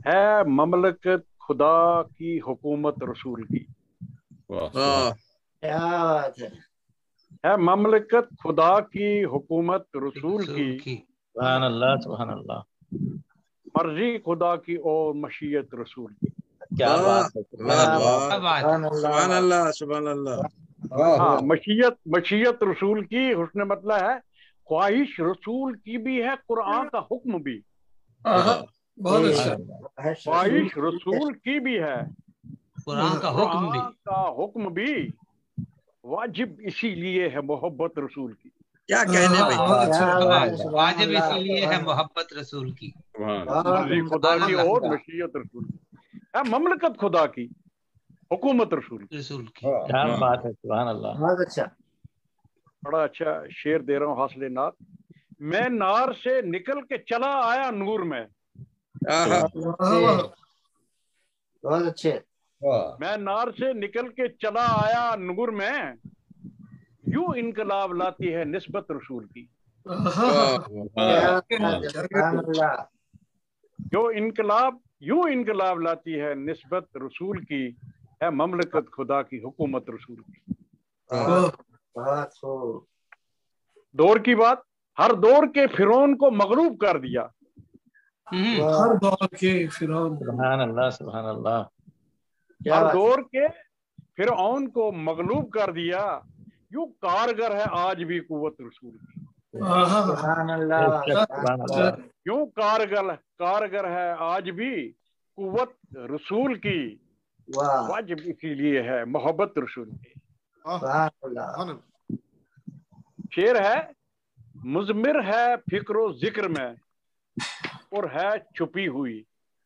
ہے مملکت خدا کی حکومت رسول کی. کیا بات ہے مملکت خدا کی حکومت رسول کی. سبحان اللہ سبحان اللہ. مرضی خدا کی اور مشیت رسول کی. کیا بات ہے. سبحان اللہ سبحان اللہ. ہاں مشیت رسول کی حسن مطلب ہے خواہش رسول کی بھی ہے، قرآن کا حکم بھی. بہت اچھا. خواہش رسول کی بھی ہے، قرآن کا حکم بھی. واجب اسی لیے ہے محبت رسول کی. کیا کہنے بھائی. واجب اسی لیے ہے محبت رسول کی. مرضی خدا کی اور مشیت رسول کی. ہے مملکت خدا کی حکومت رسول کی. کیا بات ہے. سبحان اللہ. بہت اچھا. بڑا اچھا شعر دے رہا ہوں حاصل نعت. میں نار سے نکل کے چلا آیا نور میں. بہت اچھے. میں نار سے نکل کے چلا آیا نور میں، یوں انقلاب لاتی ہے نسبت رسول کی. یوں انقلاب لاتی ہے نسبت رسول کی. ہے مملکت خدا کی حکومت رسول کی. دور کی بات، ہر دور کے فرعون کو مغلوب کر دیا. ہر دور کے فرعون. سبحان اللہ سبحان اللہ. ہر دور کے فرعون کو مغلوب کر دیا، یوں کارگر ہے آج بھی قوت رسول کی. یوں کارگر ہے آج بھی قوت رسول کی. واجب اسی لیے ہے محبت رسول کی. شعر ہے مضمر ہے فکر و ذکر میں اور ہے چھپی ہوئی.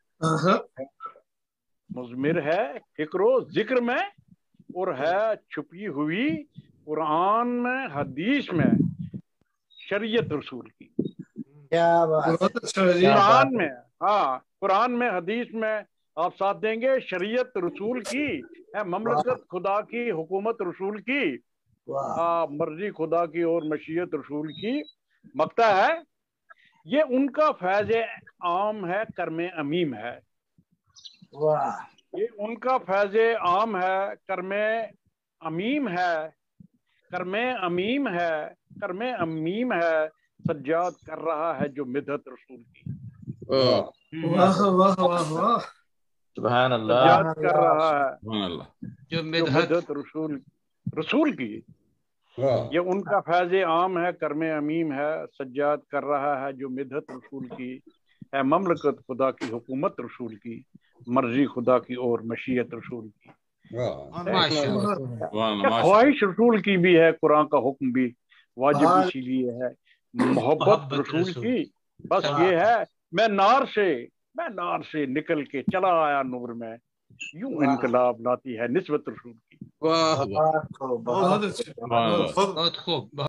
مضمر ہے فکر و ذکر میں اور ہے چھپی ہوئی. قرآن میں حدیث میں شریعت رسول کی. قرآن میں حدیث میں آپ ساتھ دیں گے شریعت رسول کی. ہے مملکت خدا کی حکومت رسول کی. مرضی خدا کی اور مشیت رسول کی. مقطع ہے یہ ان کا فیض عام ہے کرم امیم ہے. یہ ان کا فیض عام ہے کرم امیم ہے. کرم امیم ہے کرم امیم ہے. سجاد کر رہا ہے جو مدحت رسول کی. سبحان اللہ. سجاد کر رہا ہے جو مدحت رسول کی. یہ ان کا فیض عام ہے کرم امیم ہے. سجاد کر رہا ہے جو مدحت رسول کی. ہے مملکت خدا کی حکومت رسول کی. مرضی خدا کی اور مشیت رسول کی. خواہش رسول کی بھی ہے، قرآن کا حکم بھی. واجب اسی لیے ہے محبت رسول کی. بس یہ ہے میں نار سے نکل کے چلا آیا نور میں، یوں انقلاب لاتی ہے نسبت رسول کی. بہت خوب.